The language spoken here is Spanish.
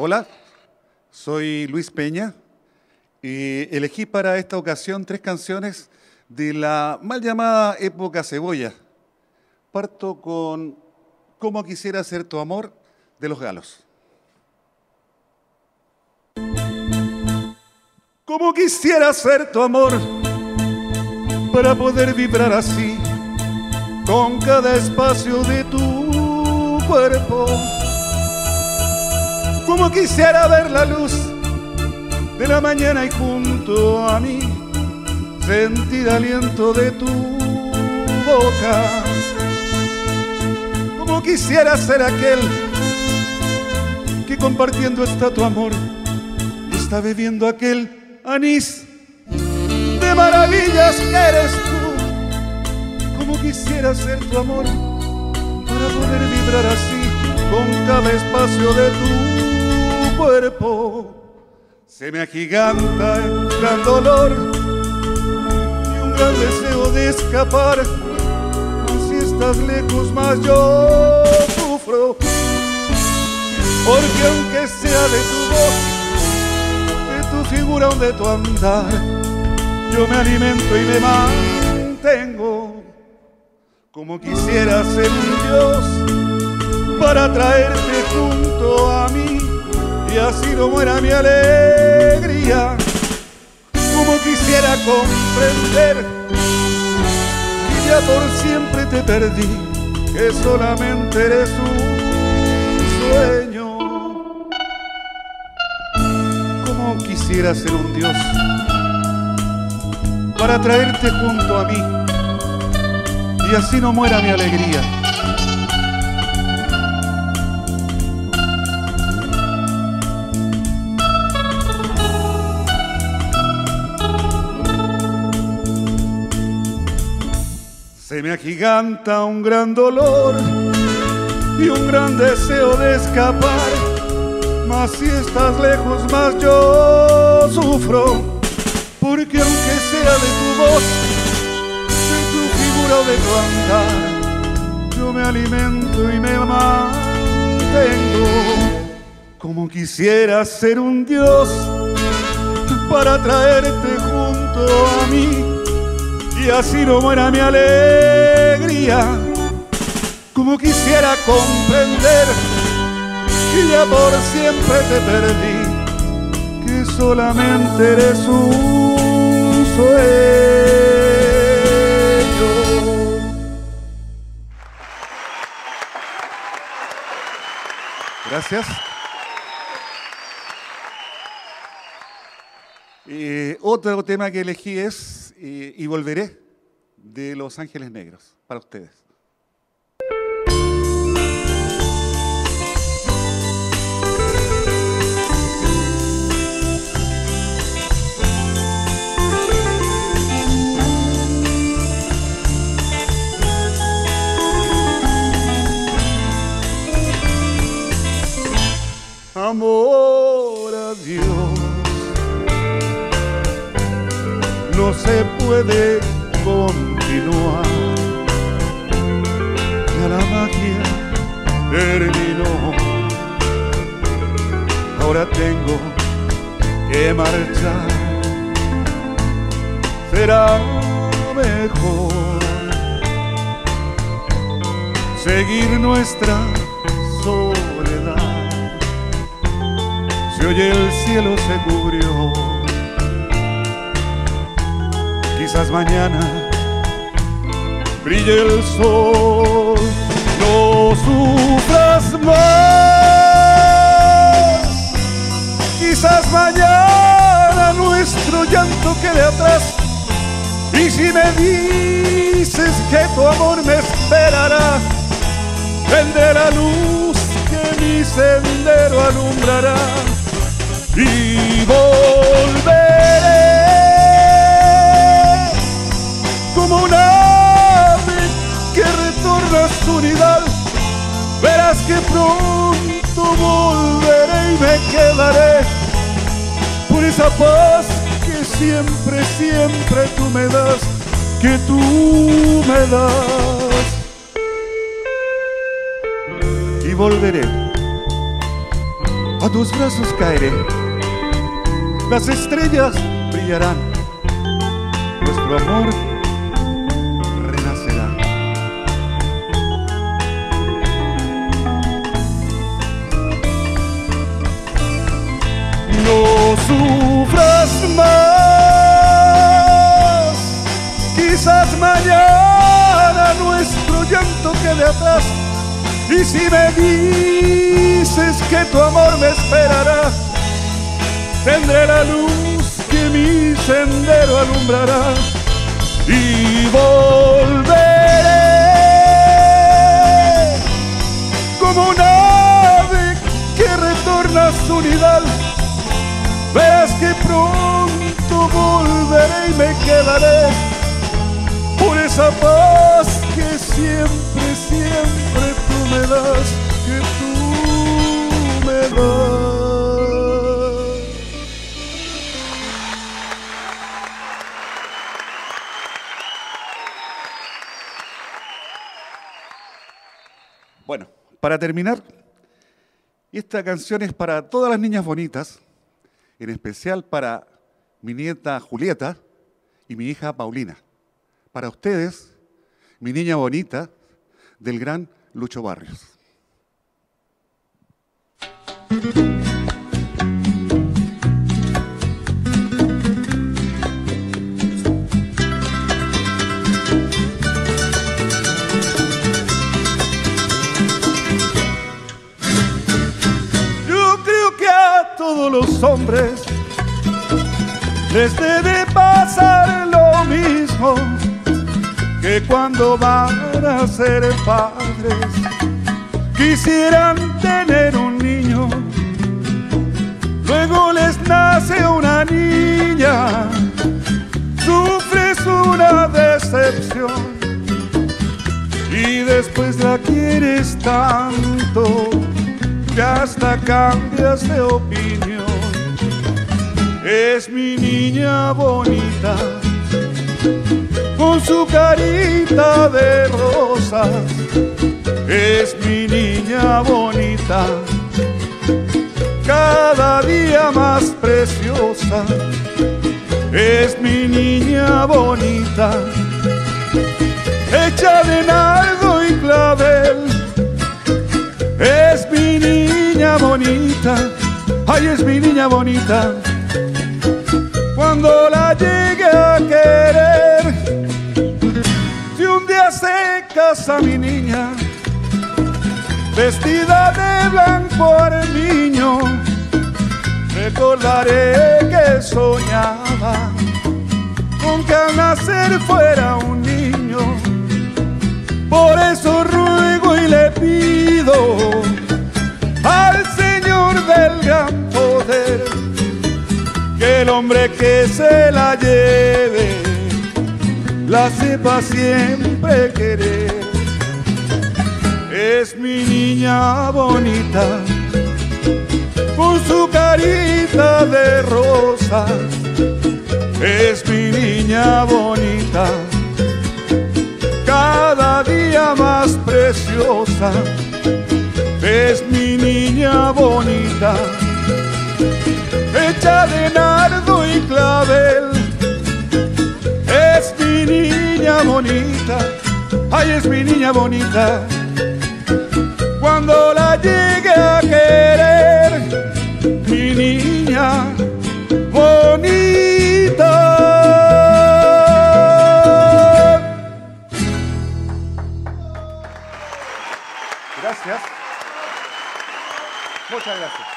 Hola, soy Luis Peña y elegí para esta ocasión 3 canciones de la mal llamada época cebolla. Parto con Cómo quisiera ser tu amor, de Los Galos. Cómo quisiera ser tu amor para poder vibrar así con cada espacio de tu cuerpo. Como quisiera ver la luz de la mañana y junto a mí sentir aliento de tu boca. Como quisiera ser aquel que compartiendo está tu amor y está bebiendo aquel anís de maravillas que eres tú. Como quisiera ser tu amor para poder vibrar así con cada espacio de tu cuerpo. Se me agiganta el gran dolor y un gran deseo de escapar. Si estás lejos más yo sufro, porque aunque sea de tu voz, de tu figura o de tu andar, yo me alimento y me mantengo. Como quisiera ser un Dios para traerte junto a mí y así no muera mi alegría. Como quisiera comprender que ya por siempre te perdí, que solamente eres un sueño. Como quisiera ser un Dios para traerte junto a mí y así no muera mi alegría. Se me agiganta un gran dolor y un gran deseo de escapar, mas si estás lejos más yo sufro, porque aunque sea de tu voz, de tu figura o de tu andar, yo me alimento y me mantengo. Como quisiera ser un Dios para traerte junto a mí y así no muera mi alegría. Como quisiera comprender que ya por siempre te perdí, que solamente eres un sueño. Gracias. Otro tema que elegí es Y volveré, de Los Ángeles Negros, para ustedes. Amor a Dios, no se puede continuar, ya la magia terminó. Ahora tengo que marchar, será mejor seguir nuestra soledad. Si hoy el cielo se cubrió, quizás mañana brille el sol. No sufras más, quizás mañana nuestro llanto quede atrás. Y si me dices que tu amor me esperará, vendré la luz que mi sendero alumbrará y volveré como un ave que retorna a su nidal. Verás que pronto volveré y me quedaré por esa paz que siempre, siempre tú me das, que tú me das. Y volveré a tus brazos caeré. Las estrellas brillarán, nuestro amor renacerá. No sufras más, quizás mañana nuestro llanto quede atrás. Y si me dices que tu amor me esperará, tendré la luz que mi sendero alumbrará. Y volveré como un ave que retorna a su nidal. Verás que pronto volveré y me quedaré por esa paz que siempre, siempre tú me das, que tú me das. Bueno, para terminar, esta canción es para todas las niñas bonitas, en especial para mi nieta Julieta y mi hija Paulina. Para ustedes, mi niña bonita, del gran Lucho Barrios. Yo creo que a todos los hombres les debe pasar lo mismo, que cuando van a ser padres quisieran tener un niño. Luego les nace una niña, sufres una decepción y después la quieres tanto que hasta cambias de opinión. Es mi niña bonita, con su carita de rosas. Es mi niña bonita, cada día más preciosa. Es mi niña bonita, hecha de nardo y clavel. Es mi niña bonita, ay, es mi niña bonita. Cuando la llegue a querer, si un día se casa mi niña, vestida de blanco armiño, recordaré que soñaba con que al nacer fuera un niño. Por eso ruego y le pido al Señor del gran poder que el hombre que se la lleve la sepa siempre querer. Es mi niña bonita, con su carita de rosas. Es mi niña bonita, cada día más preciosa. Es mi niña bonita, hecha de nardo y clavel. Es mi niña bonita, ay, es mi niña bonita. Cuando la llegue a querer, mi niña bonita. Gracias. Muchas gracias.